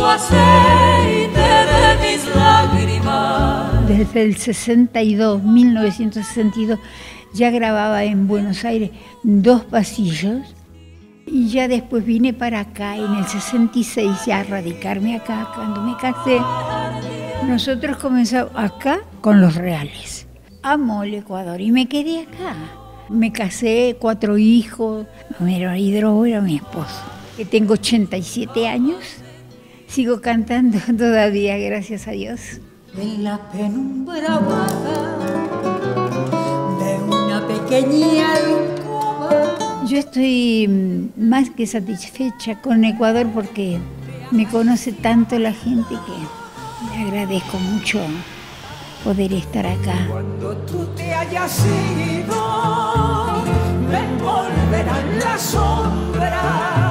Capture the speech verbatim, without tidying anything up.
aceite de mis lágrimas. Desde el sesenta y dos, mil novecientos sesenta y dos, ya grababa en Buenos Aires dos pasillos y ya después vine para acá en el sesenta y seis ya a radicarme acá cuando me casé. Nosotros comenzamos acá con Los Reales. Amo el Ecuador y me quedé acá. Me casé, cuatro hijos, mi marido era mi esposo, que tengo ochenta y siete años. Sigo cantando todavía, gracias a Dios. En la penumbra vaga de una pequeña alcoba. Yo estoy más que satisfecha con Ecuador porque me conoce tanto la gente que le agradezco mucho poder estar acá. Cuando tú te hayas ido, me envolverán las sombras.